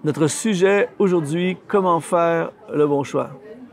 Notre sujet aujourd'hui, comment faire le bon choix.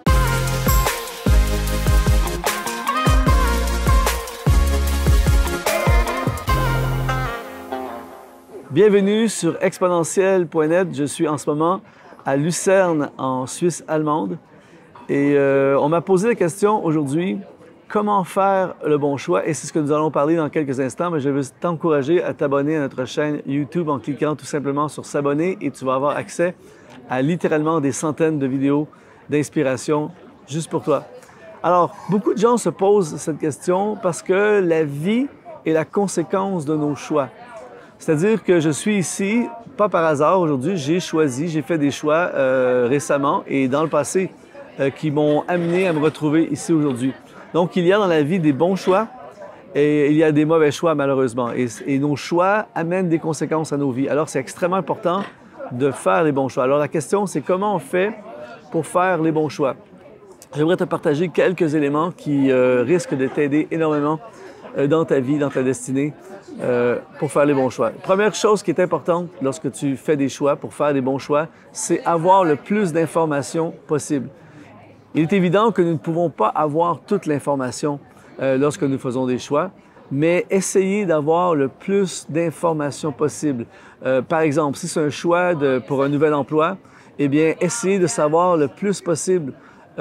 Bienvenue sur exponentiel.net. Je suis en ce moment à Lucerne, en Suisse allemande. Et on m'a posé la question aujourd'hui, comment faire le bon choix? Et c'est ce que nous allons parler dans quelques instants, mais je veux t'encourager à t'abonner à notre chaîne YouTube en cliquant tout simplement sur s'abonner et tu vas avoir accès à littéralement des centaines de vidéos d'inspiration juste pour toi. Alors, beaucoup de gens se posent cette question parce que la vie est la conséquence de nos choix. C'est-à-dire que je suis ici, pas par hasard aujourd'hui, j'ai fait des choix récemment et dans le passé qui m'ont amené à me retrouver ici aujourd'hui. Donc, il y a dans la vie des bons choix et il y a des mauvais choix, malheureusement. Et nos choix amènent des conséquences à nos vies. Alors, c'est extrêmement important de faire les bons choix. Alors, la question, c'est comment on fait pour faire les bons choix? J'aimerais te partager quelques éléments qui risquent de t'aider énormément dans ta vie, dans ta destinée, pour faire les bons choix. Première chose qui est importante lorsque tu fais des choix, pour faire des bons choix, c'est avoir le plus d'informations possible. Il est évident que nous ne pouvons pas avoir toute l'information lorsque nous faisons des choix, mais essayez d'avoir le plus d'informations possible. Par exemple, si c'est un choix pour un nouvel emploi, eh bien, essayez de savoir le plus possible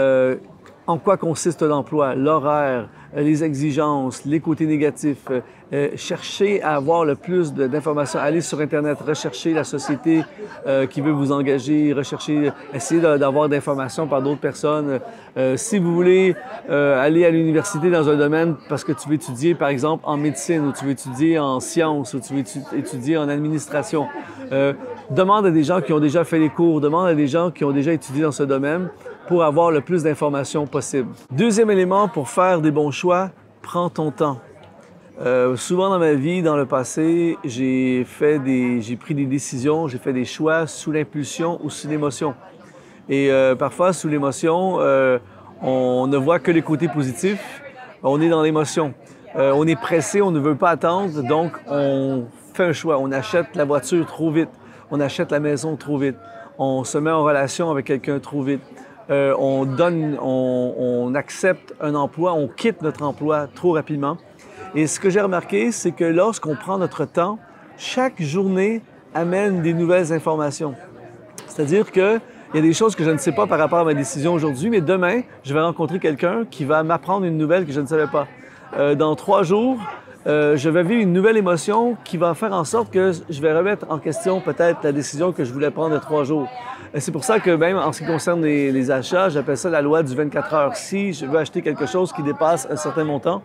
en quoi consiste l'emploi, l'horaire, les exigences, les côtés négatifs. Cherchez à avoir le plus d'informations. Allez sur Internet, recherchez la société qui veut vous engager, essayez d'avoir d'informations par d'autres personnes. Si vous voulez aller à l'université dans un domaine parce que tu veux étudier, par exemple, en médecine, ou tu veux étudier en sciences, ou tu veux étudier en administration, demande à des gens qui ont déjà fait les cours, demande à des gens qui ont déjà étudié dans ce domaine pour avoir le plus d'informations possible. Deuxième élément pour faire des bons choix, prends ton temps. Souvent dans ma vie, dans le passé, j'ai pris des décisions, j'ai fait des choix sous l'impulsion ou sous l'émotion. Et parfois, sous l'émotion, on ne voit que les côtés positifs, on est dans l'émotion. On est pressé, on ne veut pas attendre, donc on fait un choix. On achète la voiture trop vite, on achète la maison trop vite, on se met en relation avec quelqu'un trop vite. On accepte un emploi, on quitte notre emploi trop rapidement. Et ce que j'ai remarqué, c'est que lorsqu'on prend notre temps, chaque journée amène des nouvelles informations. C'est-à-dire qu'il y a des choses que je ne sais pas par rapport à ma décision aujourd'hui, mais demain, je vais rencontrer quelqu'un qui va m'apprendre une nouvelle que je ne savais pas. Dans 3 jours, je vais vivre une nouvelle émotion qui va faire en sorte que je vais remettre en question peut-être la décision que je voulais prendre il y a 3 jours. C'est pour ça que même en ce qui concerne les achats, j'appelle ça la loi du 24 heures. Si je veux acheter quelque chose qui dépasse un certain montant,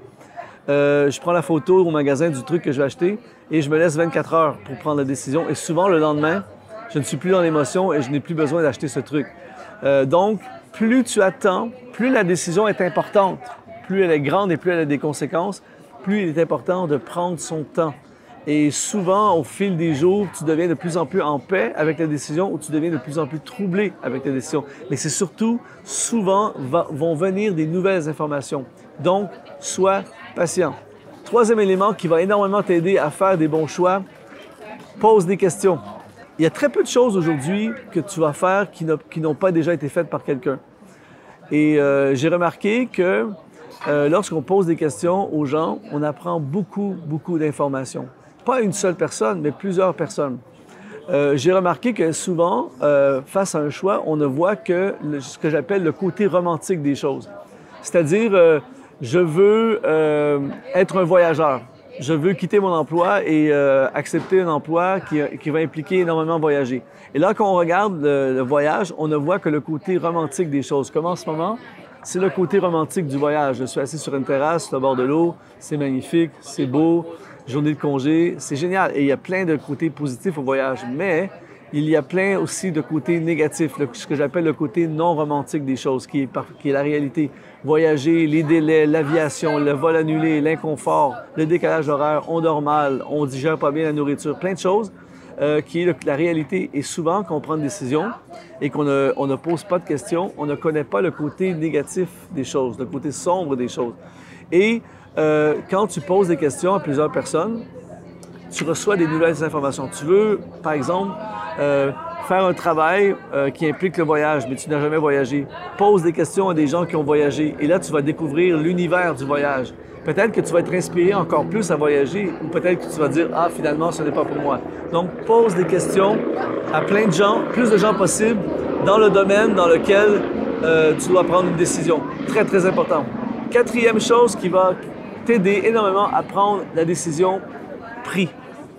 je prends la photo au magasin du truc que je vais acheter et je me laisse 24 heures pour prendre la décision. Et souvent, le lendemain, je ne suis plus dans l'émotion et je n'ai plus besoin d'acheter ce truc. Donc, plus tu attends, plus la décision est importante, plus elle est grande et plus elle a des conséquences, plus il est important de prendre son temps. Et souvent, au fil des jours, tu deviens de plus en plus en paix avec la décision ou tu deviens de plus en plus troublé avec la décision. Mais c'est surtout, souvent, vont venir des nouvelles informations. Donc, sois patient. Troisième élément qui va énormément t'aider à faire des bons choix, pose des questions. Il y a très peu de choses aujourd'hui que tu vas faire qui n'ont pas déjà été faites par quelqu'un. Et j'ai remarqué que lorsqu'on pose des questions aux gens, on apprend beaucoup d'informations. Pas une seule personne, mais plusieurs personnes. J'ai remarqué que souvent, face à un choix, on ne voit que ce que j'appelle le côté romantique des choses. C'est-à-dire, je veux être un voyageur. Je veux quitter mon emploi et accepter un emploi qui va impliquer énormément voyager. Et là, quand on regarde le voyage, on ne voit que le côté romantique des choses. Comme en ce moment, c'est le côté romantique du voyage. Je suis assis sur une terrasse, au bord de l'eau, c'est magnifique, c'est beau, journée de congé, c'est génial. Et il y a plein de côtés positifs au voyage, mais il y a plein aussi de côtés négatifs, ce que j'appelle le côté non romantique des choses, qui est la réalité. Voyager, les délais, l'aviation, le vol annulé, l'inconfort, le décalage horaire, on dort mal, on digère pas bien la nourriture, plein de choses qui est la réalité. Et souvent, quand on prend une décision et qu'on ne pose pas de questions, on ne connaît pas le côté négatif des choses, le côté sombre des choses. Et quand tu poses des questions à plusieurs personnes, tu reçois des nouvelles informations. Tu veux, par exemple, faire un travail qui implique le voyage, mais tu n'as jamais voyagé. Pose des questions à des gens qui ont voyagé et là, tu vas découvrir l'univers du voyage. Peut-être que tu vas être inspiré encore plus à voyager ou peut-être que tu vas dire « Ah, finalement, ce n'est pas pour moi ». Donc, pose des questions à plein de gens, plus de gens possible, dans le domaine dans lequel tu dois prendre une décision. Très, très important. Quatrième chose qui va t'aider énormément à prendre la décision, prie.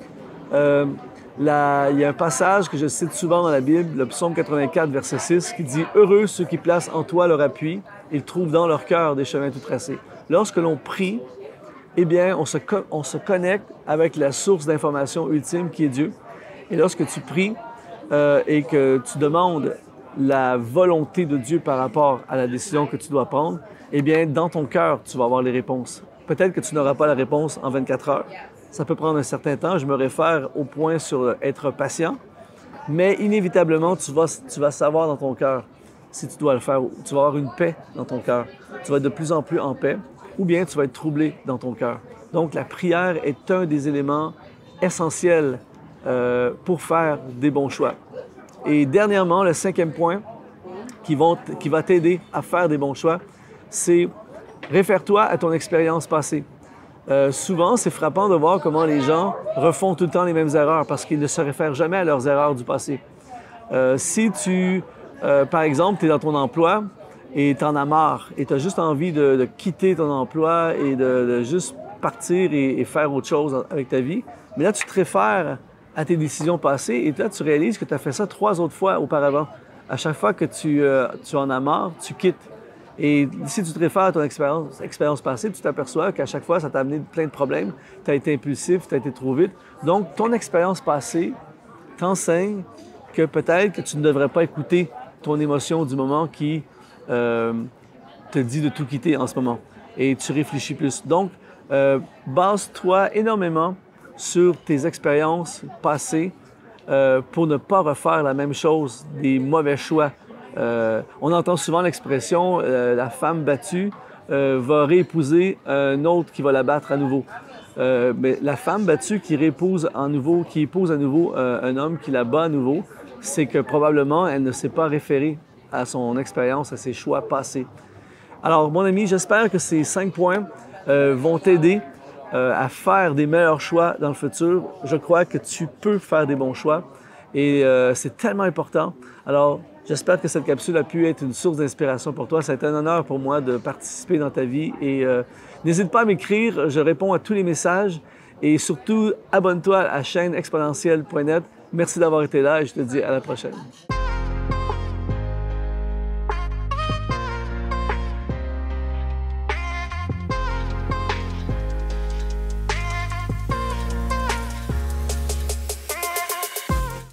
Il y a un passage que je cite souvent dans la Bible, le psaume 84, verset 6, qui dit « Heureux ceux qui placent en toi leur appui, ils trouvent dans leur cœur des chemins tout tracés. » Lorsque l'on prie, eh bien, on se connecte avec la source d'information ultime qui est Dieu. Et lorsque tu pries et que tu demandes la volonté de Dieu par rapport à la décision que tu dois prendre, eh bien, dans ton cœur, tu vas avoir les réponses. Peut-être que tu n'auras pas la réponse en 24 heures. Ça peut prendre un certain temps. Je me réfère au point sur être patient. Mais inévitablement, tu vas savoir dans ton cœur si tu dois le faire. Tu vas avoir une paix dans ton cœur. Tu vas être de plus en plus en paix ou bien tu vas être troublé dans ton cœur. Donc, la prière est un des éléments essentiels pour faire des bons choix. Et dernièrement, le cinquième point qui va t'aider à faire des bons choix, c'est réfère-toi à ton expérience passée. Souvent, c'est frappant de voir comment les gens refont tout le temps les mêmes erreurs parce qu'ils ne se réfèrent jamais à leurs erreurs du passé. Si tu, par exemple, tu es dans ton emploi et tu en as marre et tu as juste envie de quitter ton emploi et de juste partir et faire autre chose avec ta vie, mais là, tu te réfères à tes décisions passées et là, tu réalises que tu as fait ça 3 autres fois auparavant. À chaque fois que tu en as marre, tu quittes. Et si tu te réfères à ton expérience passée, tu t'aperçois qu'à chaque fois, ça t'a amené plein de problèmes. Tu as été impulsif, tu as été trop vite. Donc, ton expérience passée t'enseigne que peut-être que tu ne devrais pas écouter ton émotion du moment qui te dit de tout quitter en ce moment. Et tu réfléchis plus. Donc, base-toi énormément sur tes expériences passées pour ne pas refaire la même chose, des mauvais choix. On entend souvent l'expression la femme battue va réépouser un autre qui va la battre à nouveau. Mais la femme battue qui épouse à nouveau un homme qui la bat à nouveau, c'est que probablement elle ne s'est pas référée à son expérience, à ses choix passés. Alors, mon ami, j'espère que ces 5 points vont t'aider à faire des meilleurs choix dans le futur. Je crois que tu peux faire des bons choix et c'est tellement important. Alors, j'espère que cette capsule a pu être une source d'inspiration pour toi. Ça a été un honneur pour moi de participer dans ta vie et n'hésite pas à m'écrire. Je réponds à tous les messages et surtout, abonne-toi à la chaîne exponentielle.net. Merci d'avoir été là et je te dis à la prochaine.